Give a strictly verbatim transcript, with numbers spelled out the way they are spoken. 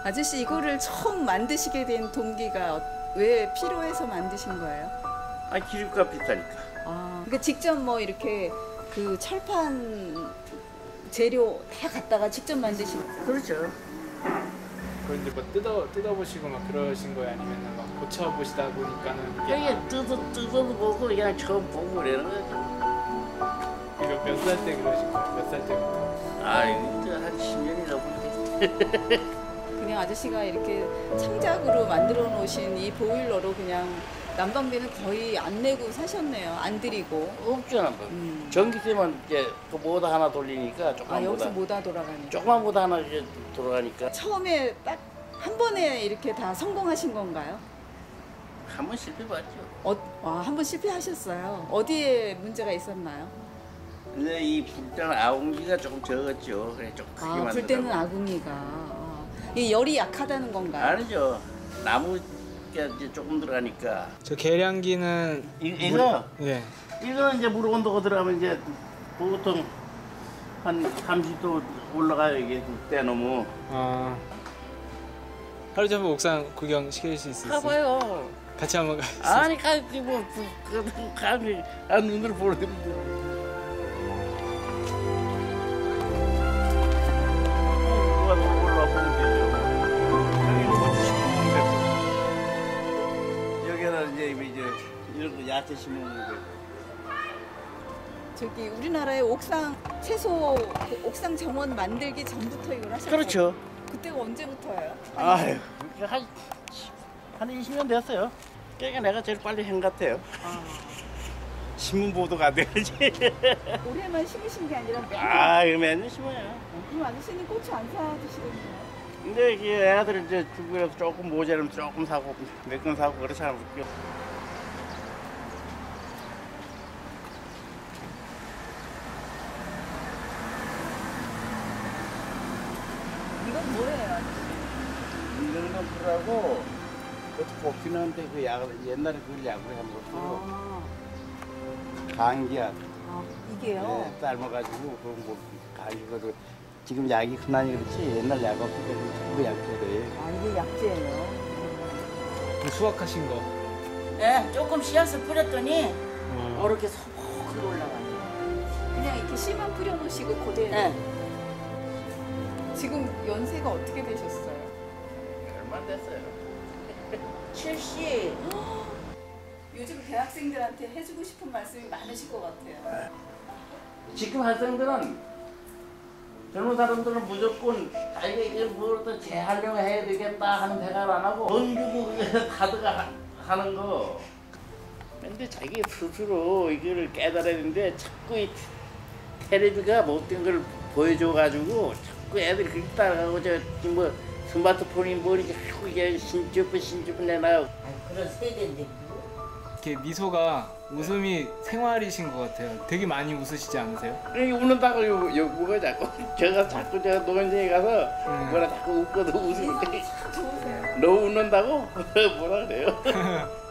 아저씨 이거를 처음 만드시게 된 동기가 왜 필요해서 만드신 거예요? 아, 기름값 비싸니까. 아, 그러니까 직접 뭐 이렇게 그 철판 재료 다 갖다가 직접 만드신 거예요? 그렇죠. 그걸 이제 뭐 뜯어 뜯어보시고 막 그러신 거예요? 아니면 막 고쳐보시다 보니까는 이게 그냥 뜯어 뜯어도 보고 그냥 처음 보고 그러는 거죠. 몇 살 때 그러신 거예요? 몇 살 때부터? 아, 이거 한 십 년이 넘었겠지. 그냥 아저씨가 이렇게 창작으로 만들어 놓으신 이 보일러로 그냥 난방비는 거의 안 내고 사셨네요. 안 드리고. 없죠, 뭐. 음. 전기세만 이제 그 모다 하나 돌리니까 조그만 아, 여기서 모다. 모다 돌아가니까. 조그만 모다 하나 이제 돌아가니까 처음에 딱 한 번에 이렇게 다 성공하신 건가요? 한 번 실패봤죠. 어, 와, 한 번 실패하셨어요. 어디에 문제가 있었나요? 근데 이 불때는 아웅기가 조금 적었죠. 그래 좀 크게 아, 만들고. 불 때는 아궁이가. 아, 이 열이 약하다는 건가요? 아니죠. 나무가 이제 조금 들어가니까. 저 계량기는 이, 이거 예. 이거는 이제 물 온도가 들어가면 이제 보통 한 삼십 도 올라가요. 이게 때 너무. 아 하루 전에 옥상 구경 시킬 수 있어요? 가봐요. 같이 한번 가요. 아니 가지 뭐 그, 그, 감이 아 눈으로 보는데. 올라와 보면 되죠. 여기는 뭐 심으면 되고. 여기는 이제 이제 이런 거 야채 심으면 되고. 저기 우리나라의 옥상 채소 그 옥상 정원 만들기 전부터 이걸 하셨어요? 그렇죠. 그때가 언제부터예요? 아유, 한, 한 이십 년 됐어요. 그러니까 내가 제일 빨리 한 것 같아요. 아, 신문 보도가 안 되지. 올해만 심으신 게 아니라 매년. 아, 이거 매년 심어요. 그럼 아저씨는 고추 안 사드시겠네요? 근데 이게 애들 이제 중국에서 조금 모자라면 조금 사고 몇 건 사고 그렇잖아. 이건 뭐예요? 이런 건 풀하고 그것도 뽑기는 한데 그 약, 옛날에 그걸 약으로 한 거. 아, 감기약. 아 이게요? 네, 삶아가지고 그런 뭐 감기거든. 지금 약이 흔하니 그렇지 옛날 약 없을 때는 전부 약재래. 아 이게 약재예요? 수확하신 거. 예, 조금 씨앗을 뿌렸더니 어. 이렇게 소복하게 올라가요. 그냥 이렇게 씨만 뿌려놓으시고 그대로? 예. 지금 연세가 어떻게 되셨어요? 얼마 됐어요? 칠십. 요즘 대학생들한테 해주고 싶은 말씀이 많으실 것 같아요. 지금 학생들은 젊은 사람들은 무조건 아 이게 이게 뭐또 재하려고 해야 되겠다 하는 생각을 안 하고 돈 주고 그게 다드가 하는 거. 근데 자기 스스로 이거를 깨달아야 되는데 자꾸 이 텔레비가 못된 걸 보여줘가지고 자꾸 애들이 그렇게 따라가고 저뭐 스마트폰이 뭐니 자꾸 이게 신주부 신주부 내놔요. 그런 세대인데. 이렇게 미소가 웃음이 생활이신 것 같아요. 되게 많이 웃으시지 않으세요? 그러니 웃는다고 요, 요 뭐가 자꾸 제가 자꾸 제가 노인정에 가서 음. 뭐라 자꾸 웃거든 웃을 때 참 좋으세요. 너 웃는다고 뭐라 그래요?